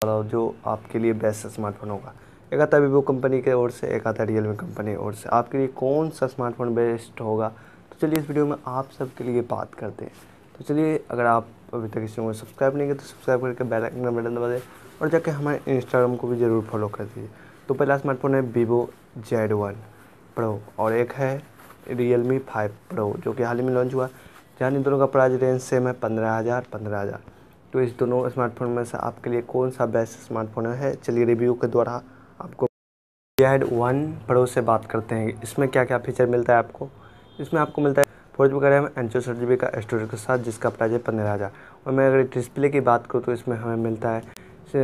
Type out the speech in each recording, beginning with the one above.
रहा हूँ जो आपके लिए बेस्ट स्मार्टफोन होगा। एक आता है वीवो कंपनी की ओर से, एक आता है रियलमी कंपनी की ओर से। आपके लिए कौन सा स्मार्टफोन बेस्ट होगा, तो चलिए इस वीडियो में आप सबके लिए बात करते हैं। तो चलिए, अगर आप अभी तक इस चैनल को सब्सक्राइब नहीं किया तो सब्सक्राइब करके बेल आइकन का बटन दबा दें और जाके हमारे इंस्टाग्राम को भी ज़रूर फॉलो कर दीजिए। तो पहला स्मार्टफोन है वीवो Z1 प्रो और एक है रियलमी 5 प्रो जो कि हाल ही में लॉन्च हुआ। जहाँ इन दोनों का प्राइस रेंज सेम है 15,000। तो इस दोनों स्मार्टफोन में से आपके लिए कौन सा बेस्ट स्मार्टफोन है, चलिए रिव्यू के द्वारा आपको Z1 प्रो से बात करते हैं। इसमें क्या क्या फीचर मिलता है आपको। इसमें आपको मिलता है 4GB का रैम, 64GB का स्टोरेज के साथ, जिसका प्राइस है 15,000। और मैं अगर डिस्प्ले की बात करूँ तो इसमें हमें मिलता है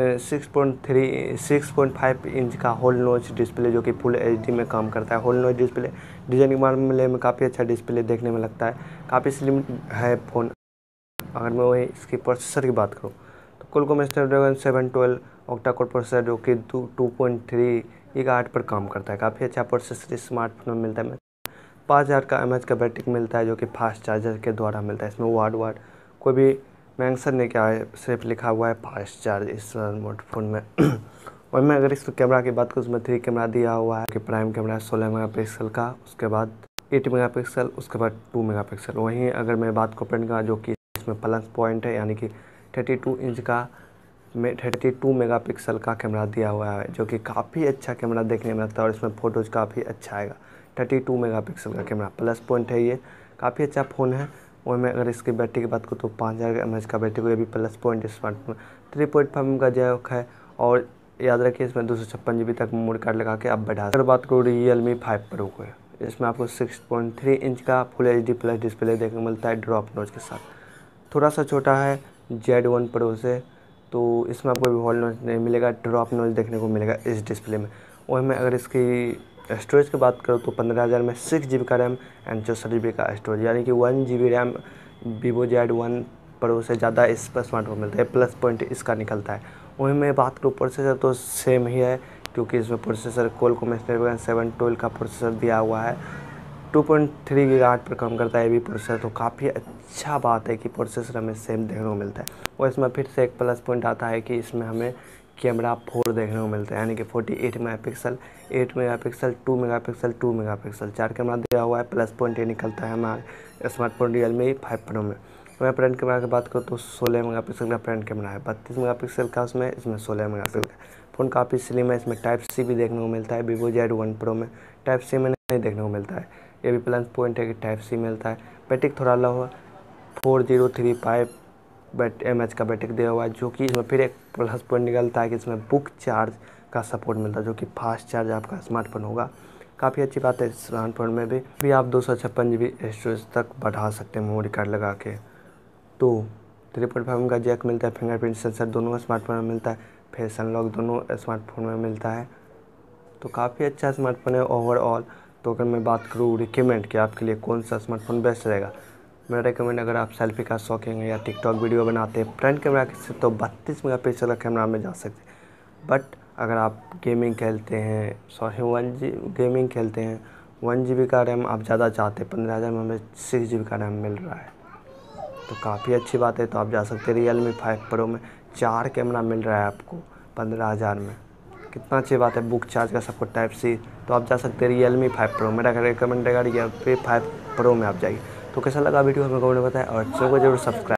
6.5 इंच का होल नॉच डिस्प्ले जो कि फुल HD में काम करता है। होल नॉच डिस्प्ले डिज़ाइन के मामले में काफ़ी अच्छा डिस्प्ले देखने में लगता है, काफ़ी स्लिम है फ़ोन। अगर मैं वही इसकी प्रोसेसर की बात करूँ तो Qualcomm Snapdragon 712 octa core processor जो कि 2.3 GHz पर काम करता है। काफ़ी अच्छा प्रोसेसर इस स्मार्टफोन में मिलता है। 5000 का mAh का बैटरी मिलता है जो कि फास्ट चार्जर के द्वारा मिलता है। इसमें वाट कोई भी मेंशन नहीं किया है, सिर्फ लिखा हुआ है फास्ट चार्ज इस स्मार्टफोन में। और मैं अगर इस कैमरा की बात करूँ, उसमें 3 कैमरा दिया हुआ है कि प्राइम कैमरा 16 मेगापिक्सल का, उसके बाद 8 मेगापिक्सल, उसके बाद 2 मेगापिक्सल। वहीं अगर मैं बात करूँ फ्रंट का, जो कि इसमें प्लस पॉइंट है, यानी कि 32 इंच का 32 मेगापिक्सल का कैमरा दिया हुआ है जो कि काफ़ी अच्छा कैमरा देखने में लगता है और इसमें फ़ोटोज़ काफ़ी अच्छा आएगा। 32 मेगापिक्सल का कैमरा प्लस पॉइंट है, ये काफ़ी अच्छा फ़ोन है। और मैं अगर इसकी बैटरी की बात करूँ तो 5000 mAh का बैटरी को, ये भी प्लस पॉइंट स्मार्टफोन। 3.5 का जैक है और याद रखिए इसमें 256GB तक मेमोरी कार्ड लगा के आप बढ़ा। अगर बात करूँ रियलमी 5 प्रो को, इसमें आपको 6.3 इंच का फुल HD प्लस डिस्प्ले देखने को मिलता है ड्रॉप नॉच के साथ। थोड़ा सा छोटा है Z1 प्रो से, तो इसमें आपको भी होल नॉच नहीं मिलेगा, ड्रॉप नॉच देखने को मिलेगा इस डिस्प्ले में। और मैं अगर इसकी स्टोरेज की बात करूँ तो 15,000 में 6GB का रैम एंड 64GB का स्टोरेज, यानी कि 1GB RAM Vivo Z1 pro से ज़्यादा इस पर स्मार्टफोन मिलता है। प्लस पॉइंट इसका निकलता है। वहीं मैं बात करूँ प्रोसेसर तो सेम ही है, क्योंकि इसमें प्रोसेसर क्वालकॉम स्नैपड्रैगन 712 का प्रोसेसर दिया हुआ है। 2.3 GHz पर काम करता है ये भी प्रोसेसर, तो काफ़ी अच्छा बात है कि प्रोसेसर हमें सेम देखने को मिलता है। और इसमें फिर से एक प्लस पॉइंट आता है कि इसमें हमें कैमरा 4 देखने को मिलता है, यानी कि 48 megapixel, 8 megapixel, 2 megapixel, 2 megapixel, 4 camera दिया हुआ है। प्लस पॉइंट ये निकलता है हमारे स्मार्टफोन रियलमी 5 प्रो में। मैं फ्रंट कैमरा की बात करूँ तो 16 मेगापिक्सल का फ्रंट कैमरा है, 32 मेगापिक्सल का उसमें, इसमें 16 मेगापिक्सल का। फ़ोन काफ़ी स्लिम है। इसमें टाइप C भी देखने को मिलता है। वीवो Z1 प्रो में टाइप C में नहीं देखने को मिलता है, ये भी प्लस पॉइंट है कि टाइप C मिलता है। बैटरी थोड़ा लो हुआ 4035 mAh का बैटरी दिया हुआ है, जो कि इसमें फिर एक प्लस पॉइंट निकलता है कि इसमें बुक चार्ज का सपोर्ट मिलता है, जो कि फास्ट चार्ज आपका स्मार्टफोन होगा। काफ़ी अच्छी बात है। इस स्मार्टफोन में भी आप 256GB स्टोरेज तक बढ़ा सकते हैं मेमोरी कार्ड लगा के। तो 3.5 का जैक मिलता है, फिंगरप्रिंट सेंसर दोनों स्मार्टफोन में मिलता है, फेस अनलॉक दोनों स्मार्टफोन में मिलता है। तो काफ़ी अच्छा स्मार्टफोन है ओवरऑल। तो अगर मैं बात करूँ रिकमेंड कि आपके लिए कौन सा स्मार्टफोन बेस्ट रहेगा, मेरा रिकमेंड, अगर आप सेल्फी का शौकीन है या टिकटॉक वीडियो बनाते हैं, फ्रंट कैमरा से तो 32 मेगापिक्सल का कैमरा में जा सकते हैं। बट अगर आप गेमिंग खेलते हैं, 1GB का रैम आप ज़्यादा चाहते हैं, 15,000 में 6GB का रैम मिल रहा है, तो काफ़ी अच्छी बात है। तो आप जा सकते हैं रियलमी 5 प्रो में, 4 कैमरा मिल रहा है आपको 15,000 में, कितना अच्छी बात है। बुक चार्ज का सपोर्ट टाइप C, तो आप जा सकते हैं रियलमी 5 प्रो। मेरा रिकमेंड रहेगा रियलमी 5 प्रो में आप जाइए। तो कैसा लगा वीडियो हमें कमेंट में बताएं और चैनल को जरूर सब्सक्राइब